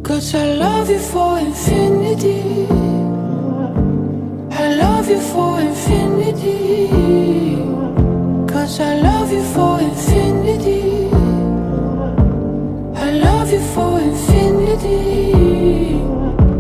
'Cause I love you for infinity. I love you for infinity. 'Cause I love you for infinity. I love you for infinity.